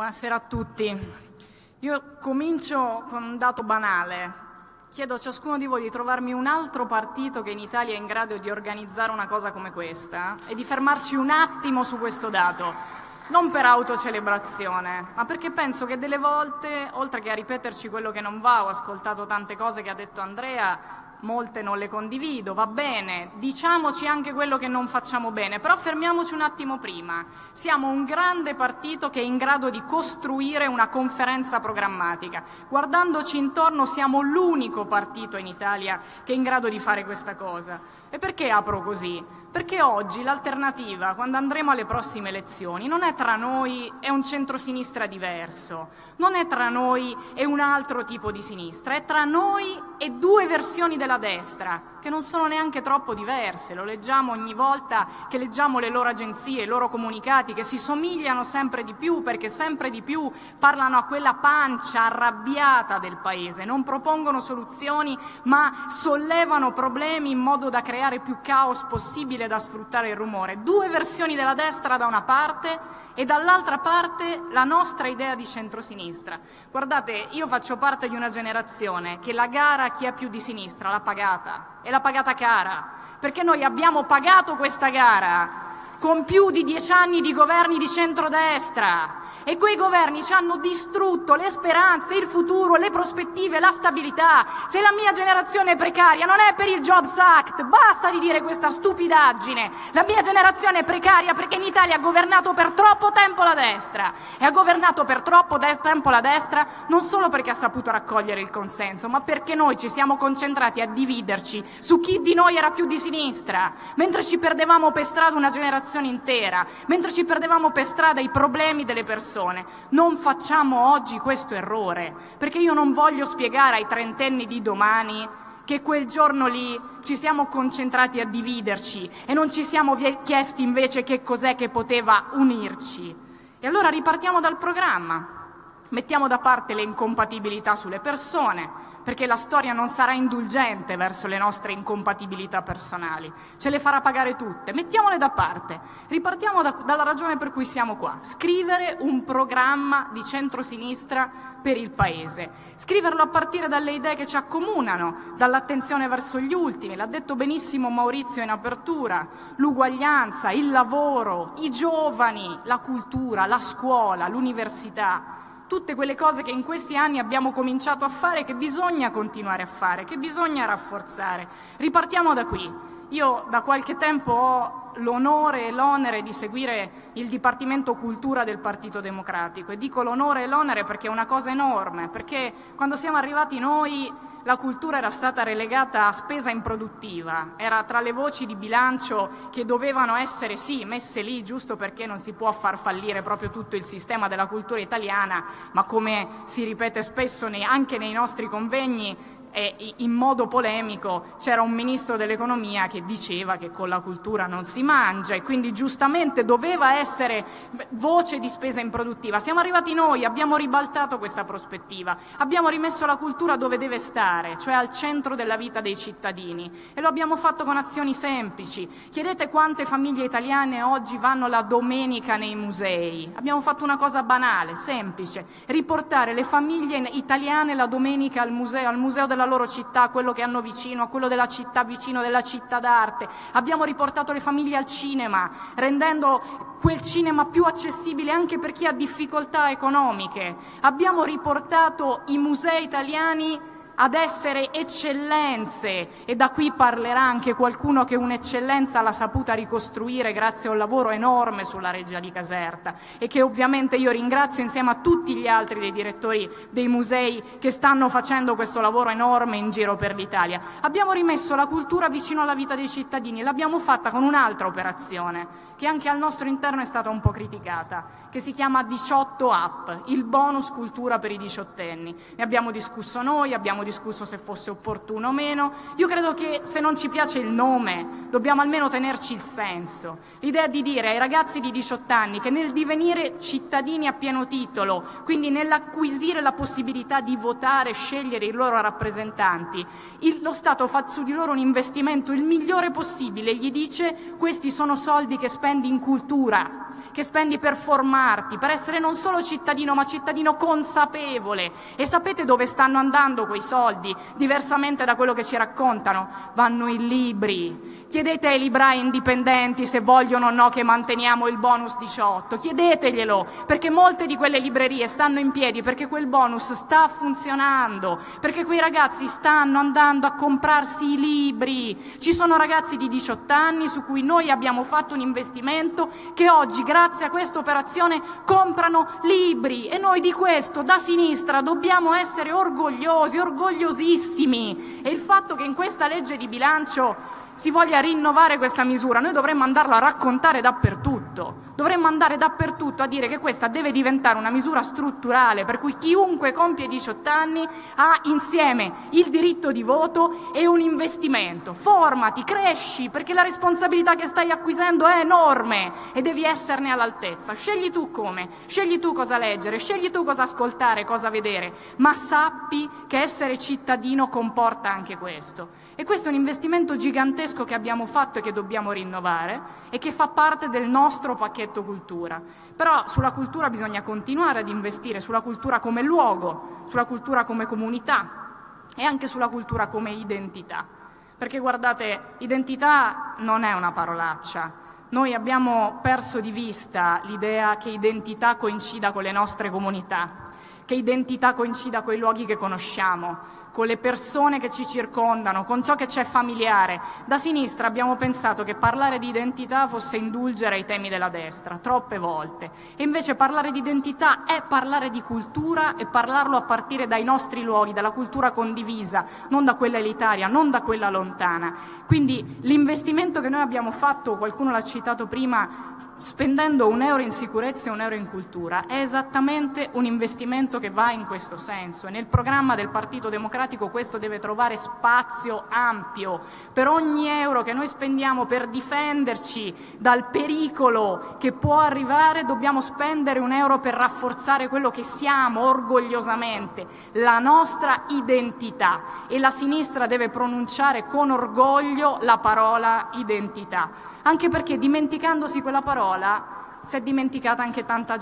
Buonasera a tutti. Io comincio con un dato banale. Chiedo a ciascuno di voi di trovarmi un altro partito che in Italia è in grado di organizzare una cosa come questa e di fermarci un attimo su questo dato. Non per autocelebrazione, ma perché penso che delle volte, oltre che a ripeterci quello che non va, ho ascoltato tante cose che ha detto Andrea, molte non le condivido, va bene, diciamoci anche quello che non facciamo bene, però fermiamoci un attimo prima. Siamo un grande partito che è in grado di costruire una conferenza programmatica. Guardandoci intorno siamo l'unico partito in Italia che è in grado di fare questa cosa. E perché apro così? Perché oggi l'alternativa, quando andremo alle prossime elezioni, non è tra noi e un centrosinistra diverso, non è tra noi e un altro tipo di sinistra, è tra noi e due versioni della destra, che non sono neanche troppo diverse, lo leggiamo ogni volta che leggiamo le loro agenzie, i loro comunicati, che si somigliano sempre di più perché sempre di più parlano a quella pancia arrabbiata del Paese, non propongono soluzioni ma sollevano problemi in modo da creare più caos possibile, da sfruttare il rumore. Due versioni della destra da una parte e dall'altra parte la nostra idea di centrosinistra. Guardate, io faccio parte di una generazione che la gara chi è più di sinistra l'ha pagata, e l'ha pagata cara, perché noi abbiamo pagato questa gara con più di 10 anni di governi di centrodestra e quei governi ci hanno distrutto le speranze, il futuro, le prospettive, la stabilità. Se la mia generazione è precaria non è per il Jobs Act, basta di dire questa stupidaggine. La mia generazione è precaria perché in Italia ha governato per troppo tempo la destra e ha governato per troppo tempo la destra non solo perché ha saputo raccogliere il consenso, ma perché noi ci siamo concentrati a dividerci su chi di noi era più di sinistra, mentre ci perdevamo per strada una generazione intera, mentre ci perdevamo per strada i problemi delle persone. Non facciamo oggi questo errore, perché io non voglio spiegare ai trentenni di domani che quel giorno lì ci siamo concentrati a dividerci e non ci siamo chiesti invece che cos'è che poteva unirci. E allora ripartiamo dal programma. Mettiamo da parte le incompatibilità sulle persone, perché la storia non sarà indulgente verso le nostre incompatibilità personali, ce le farà pagare tutte, mettiamole da parte. Ripartiamo dalla ragione per cui siamo qua: scrivere un programma di centrosinistra per il Paese, scriverlo a partire dalle idee che ci accomunano, dall'attenzione verso gli ultimi, l'ha detto benissimo Maurizio in apertura, l'uguaglianza, il lavoro, i giovani, la cultura, la scuola, l'università. Tutte quelle cose che in questi anni abbiamo cominciato a fare, che bisogna continuare a fare, che bisogna rafforzare. Ripartiamo da qui. Io da qualche tempo ho l'onore e l'onere di seguire il Dipartimento Cultura del Partito Democratico, e dico l'onore e l'onere perché è una cosa enorme, perché quando siamo arrivati noi la cultura era stata relegata a spesa improduttiva, era tra le voci di bilancio che dovevano essere sì messe lì giusto perché non si può far fallire proprio tutto il sistema della cultura italiana, ma come si ripete spesso anche nei nostri convegni e in modo polemico c'era un ministro dell'economia che diceva che con la cultura non si mangia e quindi giustamente doveva essere voce di spesa improduttiva. Siamo arrivati noi, abbiamo ribaltato questa prospettiva, abbiamo rimesso la cultura dove deve stare, cioè al centro della vita dei cittadini, e lo abbiamo fatto con azioni semplici. Chiedete quante famiglie italiane oggi vanno la domenica nei musei. Abbiamo fatto una cosa banale, semplice: riportare le famiglie italiane la domenica al museo della loro città, quello che hanno vicino, a quello della città vicino, della città d'arte. Abbiamo riportato le famiglie al cinema, rendendo quel cinema più accessibile anche per chi ha difficoltà economiche. Abbiamo riportato i musei italiani ad essere eccellenze, e da qui parlerà anche qualcuno che un'eccellenza l'ha saputa ricostruire grazie a un lavoro enorme sulla Reggia di Caserta, e che ovviamente io ringrazio insieme a tutti gli altri dei direttori dei musei che stanno facendo questo lavoro enorme in giro per l'Italia. Abbiamo rimesso la cultura vicino alla vita dei cittadini, l'abbiamo fatta con un'altra operazione che anche al nostro interno è stata un po' criticata, che si chiama 18 Up, il bonus cultura per i diciottenni. Ne abbiamo discusso noi, abbiamo discusso se fosse opportuno o meno. Io credo che se non ci piace il nome dobbiamo almeno tenerci il senso. L'idea di dire ai ragazzi di 18 anni che nel divenire cittadini a pieno titolo, quindi nell'acquisire la possibilità di votare e scegliere i loro rappresentanti, lo Stato fa su di loro un investimento il migliore possibile, gli dice: questi sono soldi che spendi in cultura, che spendi per formarti, per essere non solo cittadino ma cittadino consapevole. E sapete dove stanno andando quei soldi? Diversamente da quello che ci raccontano, vanno in libri. Chiedete ai librai indipendenti se vogliono o no che manteniamo il bonus 18, chiedeteglielo, perché molte di quelle librerie stanno in piedi perché quel bonus sta funzionando, perché quei ragazzi stanno andando a comprarsi i libri. Ci sono ragazzi di 18 anni su cui noi abbiamo fatto un investimento che oggi, grazie a questa operazione, comprano libri, e noi di questo da sinistra dobbiamo essere orgogliosi, orgogliosissimi. E il fatto che in questa legge di bilancio si voglia rinnovare questa misura, noi dovremmo andarlo a raccontare dappertutto, dovremmo andare dappertutto a dire che questa deve diventare una misura strutturale, per cui chiunque compie 18 anni ha insieme il diritto di voto e un investimento. Formati, cresci, perché la responsabilità che stai acquisendo è enorme e devi esserne all'altezza. Scegli tu come, scegli tu cosa leggere, scegli tu cosa ascoltare, cosa vedere, ma sappi che essere cittadino comporta anche questo. E questo è un investimento gigantesco che abbiamo fatto e che dobbiamo rinnovare e che fa parte del nostro pacchetto cultura. Però sulla cultura bisogna continuare ad investire, sulla cultura come luogo, sulla cultura come comunità e anche sulla cultura come identità. Perché guardate, identità non è una parolaccia. Noi abbiamo perso di vista l'idea che identità coincida con le nostre comunità, che identità coincida con i luoghi che conosciamo, con le persone che ci circondano, con ciò che c'è familiare. Da sinistra abbiamo pensato che parlare di identità fosse indulgere ai temi della destra, troppe volte. E invece parlare di identità è parlare di cultura e parlarlo a partire dai nostri luoghi, dalla cultura condivisa, non da quella elitaria, non da quella lontana. Quindi l'investimento che noi abbiamo fatto, qualcuno l'ha citato prima, spendendo €1 in sicurezza e €1 in cultura, è esattamente un investimento che va in questo senso. E nel programma del Partito Democratico questo deve trovare spazio ampio. Per ogni euro che noi spendiamo per difenderci dal pericolo che può arrivare, dobbiamo spendere €1 per rafforzare quello che siamo orgogliosamente, la nostra identità. E la sinistra deve pronunciare con orgoglio la parola identità, anche perché dimenticandosi quella parola si è dimenticata anche tanta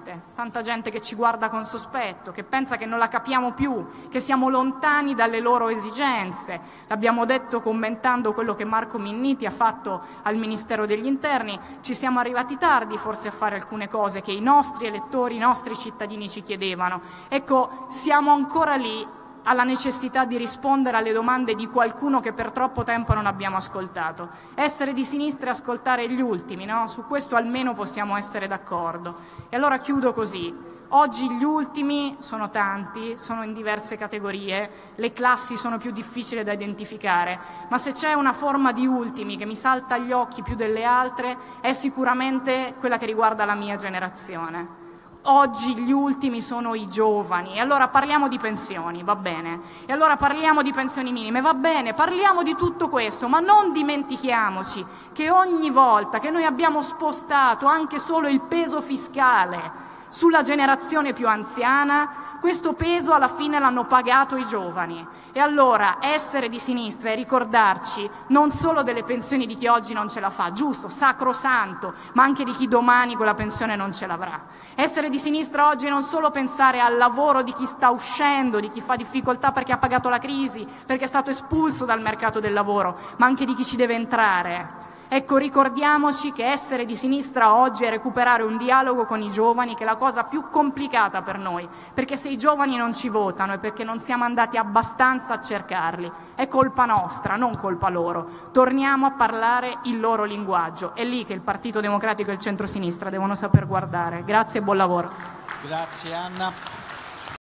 gente che ci guarda con sospetto, che pensa che non la capiamo più, che siamo lontani dalle loro esigenze. L'abbiamo detto commentando quello che Marco Minniti ha fatto al Ministero degli Interni, ci siamo arrivati tardi forse a fare alcune cose che i nostri elettori, i nostri cittadini ci chiedevano. Ecco, siamo ancora lì alla necessità di rispondere alle domande di qualcuno che per troppo tempo non abbiamo ascoltato. Essere di sinistra e ascoltare gli ultimi, no? Su questo almeno possiamo essere d'accordo. E allora chiudo così. Oggi gli ultimi sono tanti, sono in diverse categorie, le classi sono più difficili da identificare, ma se c'è una forma di ultimi che mi salta agli occhi più delle altre è sicuramente quella che riguarda la mia generazione. Oggi gli ultimi sono i giovani, e allora parliamo di pensioni, va bene, e allora parliamo di pensioni minime, va bene, parliamo di tutto questo, ma non dimentichiamoci che ogni volta che noi abbiamo spostato anche solo il peso fiscale sulla generazione più anziana, questo peso alla fine l'hanno pagato i giovani. E allora essere di sinistra è ricordarci non solo delle pensioni di chi oggi non ce la fa, giusto, sacrosanto, ma anche di chi domani quella pensione non ce l'avrà. Essere di sinistra oggi è non solo pensare al lavoro di chi sta uscendo, di chi fa difficoltà perché ha pagato la crisi, perché è stato espulso dal mercato del lavoro, ma anche di chi ci deve entrare. Ecco, ricordiamoci che essere di sinistra oggi è recuperare un dialogo con i giovani, che è la cosa più complicata per noi, perché se i giovani non ci votano è perché non siamo andati abbastanza a cercarli. È colpa nostra, non colpa loro. Torniamo a parlare il loro linguaggio. È lì che il Partito Democratico e il centrosinistra devono saper guardare. Grazie e buon lavoro. Grazie Anna.